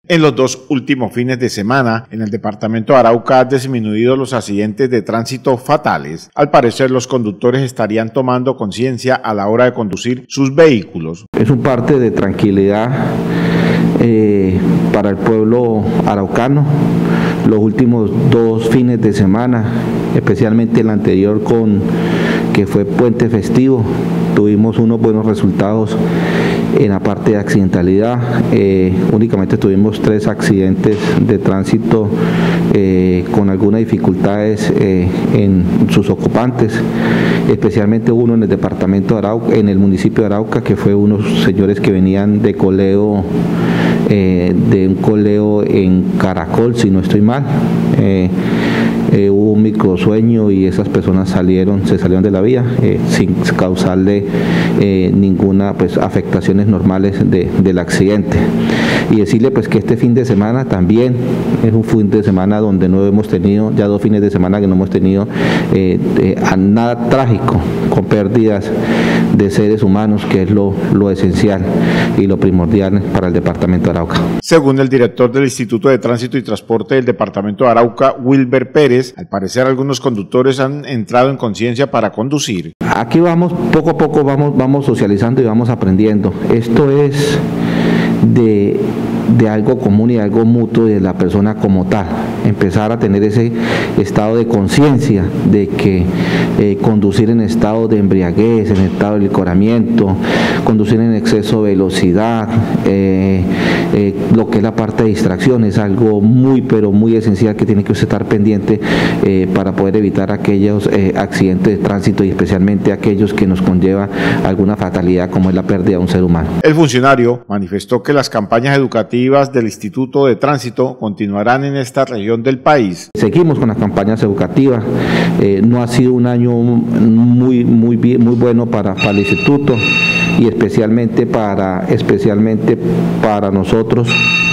En los dos últimos fines de semana, en el departamento de Arauca han disminuido los accidentes de tránsito fatales. Al parecer, los conductores estarían tomando conciencia a la hora de conducir sus vehículos. Es un parte de tranquilidad para el pueblo araucano. Los últimos dos fines de semana, especialmente el anterior que fue puente festivo, tuvimos unos buenos resultados en la parte de accidentalidad. Únicamente tuvimos 3 accidentes de tránsito con algunas dificultades en sus ocupantes, especialmente uno en el departamento de Arauca, en el municipio de Arauca, que fue unos señores que venían de coleo, de un coleo en Caracol, si no estoy mal. Hubo un microsueño y esas personas se salieron de la vía sin causarle ninguna afectaciones normales del accidente. Y decirle que este fin de semana también es un fin de semana donde no hemos tenido, ya 2 fines de semana que no hemos tenido nada trágico, con pérdidas de seres humanos, que es lo esencial y lo primordial para el departamento de Arauca. Según el director del Instituto de Tránsito y Transporte del departamento de Arauca, Wilber Pérez, al parecer algunos conductores han entrado en conciencia para conducir. Aquí vamos, poco a poco vamos socializando y vamos aprendiendo. Esto es de algo común y algo mutuo de la persona como tal, empezar a tener ese estado de conciencia de que conducir en estado de embriaguez, en estado de licoramiento, conducir en exceso de velocidad, lo que es la parte de distracción, es algo pero muy esencial que tiene que usted estar pendiente para poder evitar aquellos accidentes de tránsito y especialmente aquellos que nos conlleva alguna fatalidad como es la pérdida de un ser humano. El funcionario manifestó que las campañas educativas del Instituto de Tránsito continuarán en esta región del país. Seguimos con las campañas educativas. No ha sido un año muy bueno para el instituto y especialmente para nosotros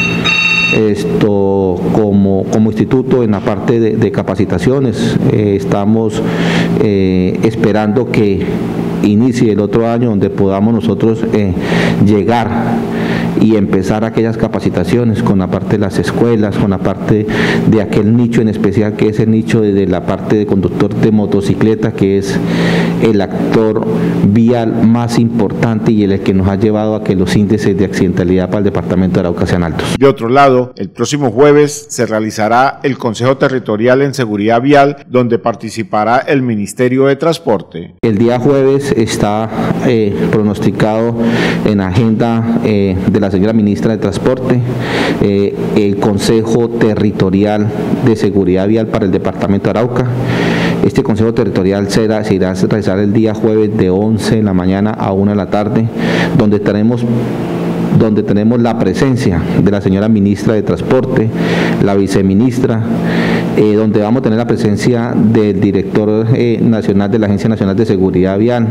como instituto en la parte de capacitaciones. Estamos esperando que inicie el otro año donde podamos nosotros llegar y empezar aquellas capacitaciones con la parte de las escuelas, con la parte de aquel nicho en especial que es el nicho de la parte de conductor de motocicleta, que es el actor vial más importante y el que nos ha llevado a que los índices de accidentalidad para el departamento de Arauca sean altos. De otro lado, el próximo jueves se realizará el Consejo Territorial en Seguridad Vial, donde participará el Ministerio de Transporte. El día jueves está pronosticado en la agenda de la señora ministra de Transporte el Consejo Territorial de Seguridad Vial para el departamento de Arauca. Este Consejo Territorial se irá a realizar el día jueves de 11 de la mañana a 1 de la tarde, donde tenemos la presencia de la señora ministra de Transporte, la viceministra, donde vamos a tener la presencia del director nacional de la Agencia Nacional de Seguridad Vial,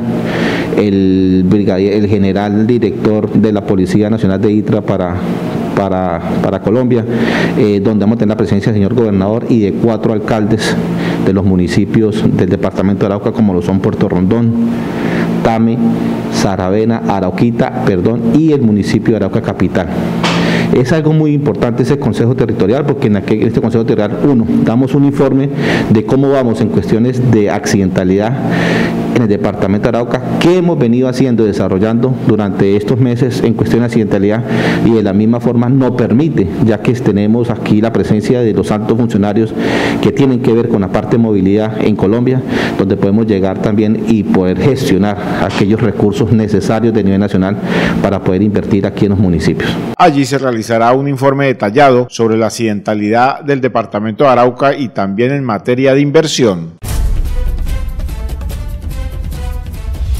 el general director de la Policía Nacional de ITRA para Colombia, donde vamos a tener la presencia del señor gobernador y de 4 alcaldes de los municipios del departamento de Arauca, como lo son Puerto Rondón, Tame, Saravena, Arauquita, y el municipio de Arauca Capital. Es algo muy importante ese Consejo Territorial, porque en este Consejo Territorial, damos un informe de cómo vamos en cuestiones de accidentalidad en el departamento de Arauca, qué hemos venido desarrollando durante estos meses en cuestión de accidentalidad, y de la misma forma nos permite, ya que tenemos aquí la presencia de los altos funcionarios que tienen que ver con la parte de movilidad en Colombia, donde podemos llegar también y poder gestionar aquellos recursos necesarios de nivel nacional para poder invertir aquí en los municipios. Allí se realizará un informe detallado sobre la accidentalidad del departamento de Arauca y también en materia de inversión.